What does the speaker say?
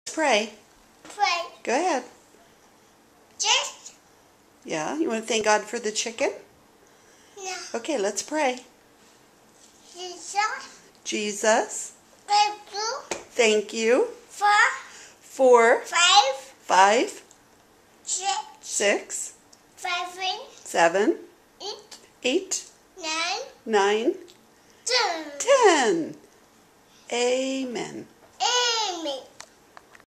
Pray. Pray. Go ahead. Just. Yeah, you want to thank God for the chicken? No. Okay, let's pray. Jesus. Jesus, Thank you. for 5, 5, 6, 6, 7, 7, 8, 8, 9, 9, 10. 10. Amen.